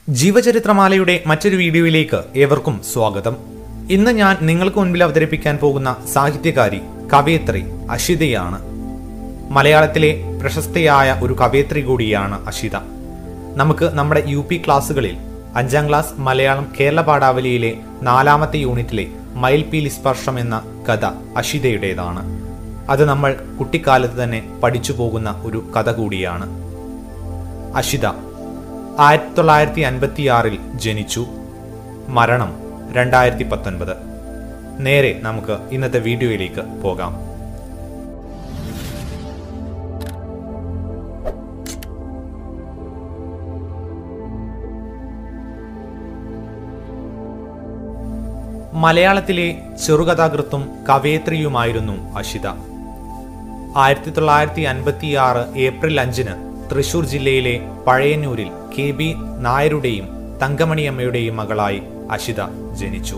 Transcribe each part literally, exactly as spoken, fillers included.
ജീവചരിത്രമാലയുടെ മറ്റൊരു വീഡിയോയിലേക്ക് ഏവർക്കും സ്വാഗതം. ഇന്ന് ഞാൻ നിങ്ങൾക്ക് മുൻപിൽ അവതരിപ്പിക്കാൻ പോകുന്ന സാഹിത്യകാരി കവയത്രി അഷിതയാണ്. മലയാളത്തിലെ പ്രശസ്തയായ ഒരു കവയത്രി കൂടിയാണ് അഷിത. നമുക്ക് നമ്മുടെ യു പി ക്ലാസ്സുകളിൽ അഞ്ചാം ക്ലാസ് മലയാളം കേരള പാഠാവലിയിലെ നാലാമത്തെ യൂണിറ്റിലെ മയിൽപീലി സ്പർശം എന്ന കഥ അഷിതയുടേതാണ്. അത് നമ്മൾ കുട്ടിക്കാലത്ത് തന്നെ പഠിച്ചു പോകുന്ന ഒരു കഥ കൂടിയാണ്. അഷിത ആയിരത്തി തൊള്ളായിരത്തി അൻപത്തി ആറിൽ ജനിച്ചു. മരണം രണ്ടായിരത്തി പത്തൊൻപത്. നേരെ നമുക്ക് ഇന്നത്തെ വീഡിയോയിലേക്ക് പോകാം. മലയാളത്തിലെ ചെറുകഥാകൃത്തും കവയത്രിയുമായിരുന്നു അഷിത. ആയിരത്തി തൊള്ളായിരത്തി അൻപത്തി ആറ് ഏപ്രിൽ അഞ്ചിന് തൃശൂർ ജില്ലയിലെ പഴയന്നൂരിൽ കെ ബി നായരുടെയും തങ്കമണിയമ്മയുടെയും മകളായി അഷിത ജനിച്ചു.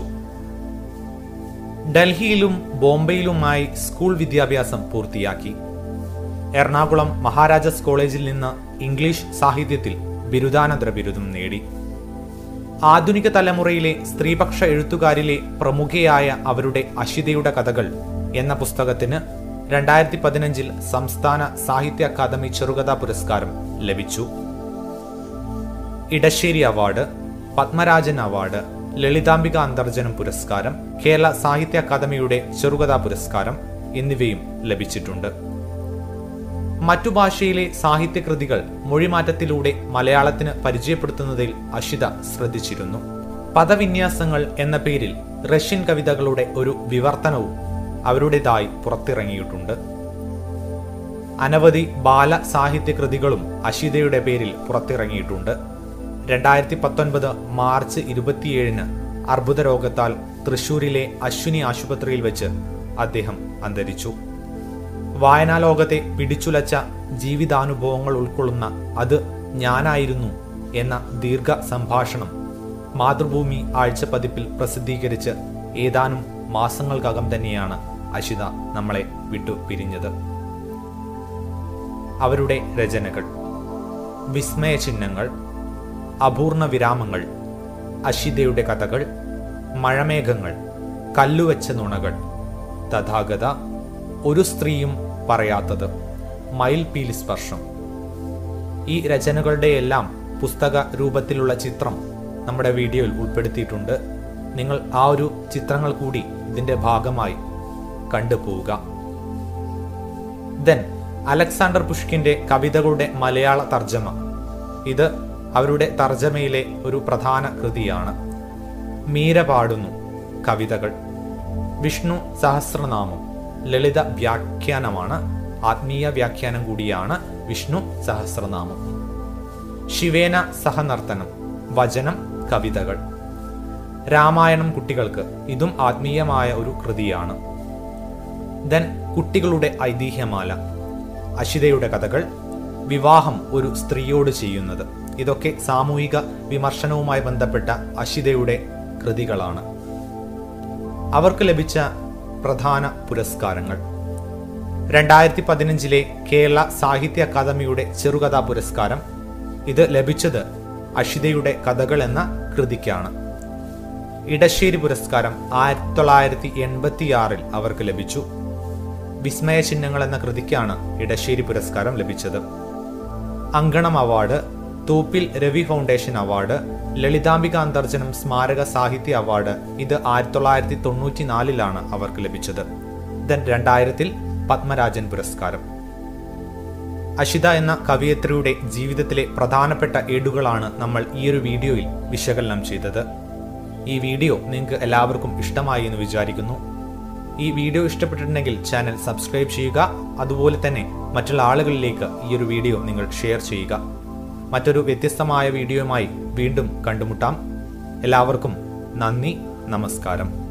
ഡൽഹിയിലും ബോംബെയിലുമായി സ്കൂൾ വിദ്യാഭ്യാസം പൂർത്തിയാക്കി. എറണാകുളം മഹാരാജാസ് കോളേജിൽ നിന്ന് ഇംഗ്ലീഷ് സാഹിത്യത്തിൽ ബിരുദാനന്തര ബിരുദം നേടി. ആധുനിക തലമുറയിലെ സ്ത്രീപക്ഷ എഴുത്തുകാരിലെ പ്രമുഖയായ അവരുടെ അഷിതയുടെ കഥകൾ എന്ന പുസ്തകത്തിന് രണ്ടായിരത്തി പതിനഞ്ചിൽ സംസ്ഥാന സാഹിത്യ അക്കാദമി ചെറുകഥാ പുരസ്കാരം ലഭിച്ചു. ഇടശ്ശേരി അവാർഡ്, പത്മരാജൻ അവാർഡ്, ലളിതാംബിക അന്തർജനം പുരസ്കാരം, കേരള സാഹിത്യ അക്കാദമിയുടെ ചെറുകഥാ പുരസ്കാരം എന്നിവയും ലഭിച്ചിട്ടുണ്ട്. മറ്റു ഭാഷയിലെ സാഹിത്യകൃതികൾ മൊഴിമാറ്റത്തിലൂടെ മലയാളത്തിന് പരിചയപ്പെടുത്തുന്നതിൽ അഷിത ശ്രദ്ധിച്ചിരുന്നു. പദവിന്യാസങ്ങൾ എന്ന പേരിൽ റഷ്യൻ കവിതകളുടെ ഒരു വിവർത്തനവും അവരുടേതായി പുറത്തിറങ്ങിയിട്ടുണ്ട്. അനവധി ബാല സാഹിത്യ കൃതികളും അഷിതയുടെ പേരിൽ പുറത്തിറങ്ങിയിട്ടുണ്ട്. രണ്ടായിരത്തി പത്തൊൻപത് മാർച്ച് ഇരുപത്തിയേഴിന് അർബുദ രോഗത്താൽ തൃശൂരിലെ അശ്വിനി ആശുപത്രിയിൽ വെച്ച് അദ്ദേഹം അന്തരിച്ചു. വായനാലോകത്തെ പിടിച്ചുലച്ച ജീവിതാനുഭവങ്ങൾ ഉൾക്കൊള്ളുന്ന അത് ഞാനായിരുന്നു എന്ന ദീർഘ സംഭാഷണം മാതൃഭൂമി ആഴ്ചപ്പതിപ്പിൽ പ്രസിദ്ധീകരിച്ച് ഏതാനും മാസങ്ങൾക്കകം തന്നെയാണ് അഷിത നമ്മളെ വിട്ടു പിരിഞ്ഞത്. അവരുടെ രചനകൾ: വിസ്മയ ചിഹ്നങ്ങൾ, അപൂർണ വിരാമങ്ങൾ, അഷിതയുടെ കഥകൾ, മഴമേഘങ്ങൾ, കല്ലുവെച്ച നുണകൾ, തഥാഗത, ഒരു സ്ത്രീയും പറയാത്തത്, മയിൽപീലി സ്പർശം. ഈ രചനകളുടെയെല്ലാം പുസ്തക രൂപത്തിലുള്ള ചിത്രം നമ്മുടെ വീഡിയോയിൽ ഉൾപ്പെടുത്തിയിട്ടുണ്ട്. നിങ്ങൾ ആ ഒരു ചിത്രങ്ങൾ കൂടി ഇതിന്റെ ഭാഗമായി കണ്ടുപോവുക. ദെൻ അലക്സാണ്ടർ പുഷ്കിന്റെ കവിതകളുടെ മലയാള തർജ്ജമ. ഇത് അവരുടെ തർജ്ജമയിലെ ഒരു പ്രധാന കൃതിയാണ്. മീര പാടുന്നു കവിതകൾ. വിഷ്ണു സഹസ്രനാമം ലളിത വ്യാഖ്യാനമാണ്, ആത്മീയ വ്യാഖ്യാനം കൂടിയാണ് വിഷ്ണു സഹസ്രനാമം. ശിവേന സഹനർത്തനം വചനം, കവിതകൾ. രാമായണം കുട്ടികൾക്ക്, ഇതും ആത്മീയമായ ഒരു കൃതിയാണ്. ദെൻ കുട്ടികളുടെ ഐതിഹ്യമാല, അഷിതയുടെ കഥകൾ. വിവാഹം ഒരു സ്ത്രീയോട് ചെയ്യുന്നത്, ഇതൊക്കെ സാമൂഹിക വിമർശനവുമായി ബന്ധപ്പെട്ട അഷിതയുടെ കൃതികളാണ്. അവർക്ക് ലഭിച്ച പ്രധാന പുരസ്കാരങ്ങൾ: രണ്ടായിരത്തി പതിനഞ്ചിലെ കേരള സാഹിത്യ അക്കാദമിയുടെ ചെറുകഥാ പുരസ്കാരം. ഇത് ലഭിച്ചത് അഷിതയുടെ കഥകൾ എന്ന കൃതിക്കാണ്. ഇടശ്ശേരി പുരസ്കാരം ആയിരത്തി തൊള്ളായിരത്തി എൺപത്തി ആറിൽ അവർക്ക് ലഭിച്ചു. വിസ്മയ ചിഹ്നങ്ങൾ എന്ന കൃതിക്കാണ് ഇടശ്ശേരി പുരസ്കാരം ലഭിച്ചത്. Ankanam award, Thoppil Ravi foundation award, Lalithambika Antharjanam സ്മാരക സാഹിത്യ അവാർഡ്, ഇത് ആയിരത്തി തൊള്ളായിരത്തി തൊണ്ണൂറ്റി നാലിലാണ് അവർക്ക് ലഭിച്ചത്. ദെൻ രണ്ടായിരത്തിൽ പത്മരാജൻ പുരസ്കാരം. അഷിത എന്ന കവയത്രിയുടെ ജീവിതത്തിലെ പ്രധാനപ്പെട്ട ഏടുകളാണ് നമ്മൾ ഈ ഒരു വീഡിയോയിൽ വിശകലനം ചെയ്തത്. ഈ വീഡിയോ നിങ്ങൾക്ക് എല്ലാവർക്കും ഇഷ്ടമായി എന്ന് വിചാരിക്കുന്നു. ഈ വീഡിയോ ഇഷ്ടപ്പെട്ടിട്ടുണ്ടെങ്കിൽ ചാനൽ സബ്സ്ക്രൈബ് ചെയ്യുക. അതുപോലെ തന്നെ മറ്റുള്ള ആളുകളിലേക്ക് ഈ ഒരു വീഡിയോ നിങ്ങൾ ഷെയർ ചെയ്യുക. മറ്റൊരു വ്യത്യസ്തമായ വീഡിയോയുമായി വീണ്ടും കണ്ടുമുട്ടാം. എല്ലാവർക്കും നന്ദി, നമസ്കാരം.